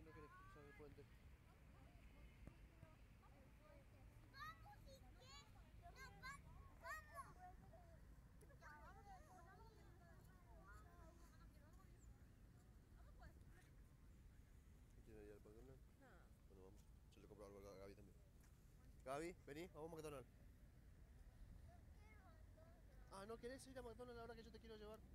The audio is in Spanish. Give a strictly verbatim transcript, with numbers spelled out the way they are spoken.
que no querés cruzar el puente? Vamos, si quieres. No, va- vamos. ¿Quieren ir al McDonald's? No. Bueno, vamos. Yo le compro algo a Gaby también. Gaby, vení, vamos a McDonald's. Ah, ¿no querés ir a McDonald's ahora que yo te quiero llevar?